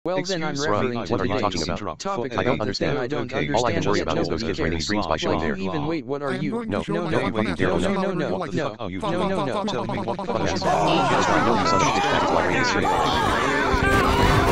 Well then I'm referring to what are you today's talking about? topic. I don't understand. I don't Okay. All I can worry about is those kids raining streams by showing their... Even wait, what are you? No, No, no, wait, you dare not. no, Tell me what the fuck is... Tell me what the fuck is...